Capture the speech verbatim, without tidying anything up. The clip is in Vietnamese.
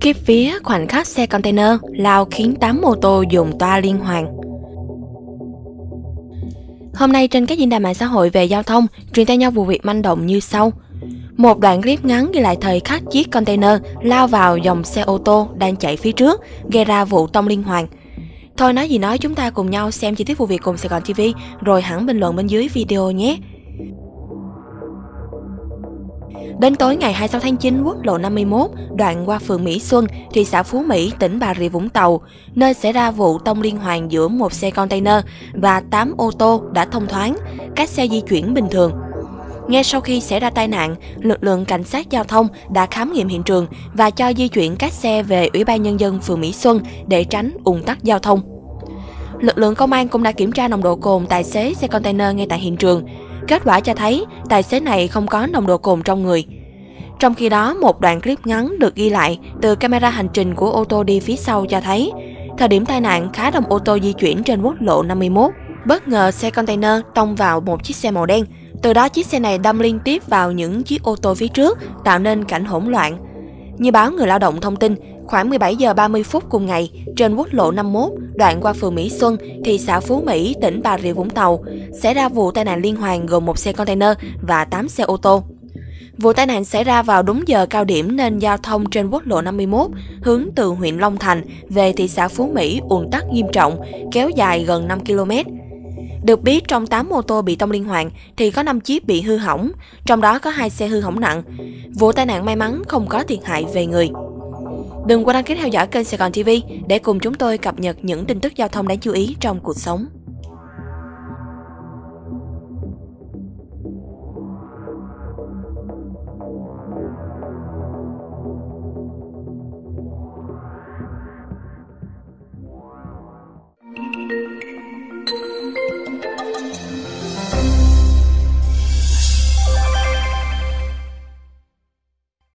Khiếp vía khoảnh khắc xe container lao khiến tám mô tô dùng toa liên hoàn. Hôm nay trên các diễn đàn mạng xã hội về giao thông truyền tay nhau vụ việc manh động như sau. Một đoạn clip ngắn ghi lại thời khắc chiếc container lao vào dòng xe ô tô đang chạy phía trước, gây ra vụ tông liên hoàn. Thôi nói gì nói, chúng ta cùng nhau xem chi tiết vụ việc cùng Sài Gòn ti vi rồi hẳn bình luận bên dưới video nhé. Đến tối ngày hai mươi sáu tháng chín, quốc lộ năm mươi mốt, đoạn qua phường Mỹ Xuân, thị xã Phú Mỹ, tỉnh Bà Rịa Vũng Tàu, nơi xảy ra vụ tông liên hoàn giữa một xe container và tám ô tô đã thông thoáng, các xe di chuyển bình thường. Ngay sau khi xảy ra tai nạn, lực lượng cảnh sát giao thông đã khám nghiệm hiện trường và cho di chuyển các xe về Ủy ban Nhân dân phường Mỹ Xuân để tránh ùn tắc giao thông. Lực lượng công an cũng đã kiểm tra nồng độ cồn tài xế xe container ngay tại hiện trường. Kết quả cho thấy tài xế này không có nồng độ cồn trong người. Trong khi đó, một đoạn clip ngắn được ghi lại từ camera hành trình của ô tô đi phía sau cho thấy thời điểm tai nạn khá đông ô tô di chuyển trên quốc lộ năm mươi mốt. Bất ngờ xe container tông vào một chiếc xe màu đen. Từ đó chiếc xe này đâm liên tiếp vào những chiếc ô tô phía trước, tạo nên cảnh hỗn loạn. Như báo Người Lao động thông tin, khoảng mười bảy giờ ba mươi phút cùng ngày, trên quốc lộ năm mươi mốt, đoạn qua phường Mỹ Xuân, thị xã Phú Mỹ, tỉnh Bà Rịa Vũng Tàu, xảy ra vụ tai nạn liên hoàn gồm một xe container và tám xe ô tô. Vụ tai nạn xảy ra vào đúng giờ cao điểm nên giao thông trên quốc lộ năm mươi mốt hướng từ huyện Long Thành về thị xã Phú Mỹ ùn tắc nghiêm trọng, kéo dài gần năm ki lô mét. Được biết, trong tám ô tô bị tông liên hoàn thì có năm chiếc bị hư hỏng, trong đó có hai xe hư hỏng nặng. Vụ tai nạn may mắn không có thiệt hại về người. Đừng quên đăng ký theo dõi kênh Sài Gòn ti vi để cùng chúng tôi cập nhật những tin tức giao thông đáng chú ý trong cuộc sống.